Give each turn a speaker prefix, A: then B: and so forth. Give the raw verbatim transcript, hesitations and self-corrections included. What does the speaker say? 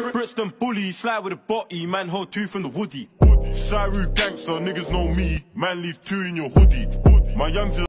A: Brixton bully, slide with a body, man hold two from the woody. Shiru gangster, niggas know me, man leave two in your hoodie. My young's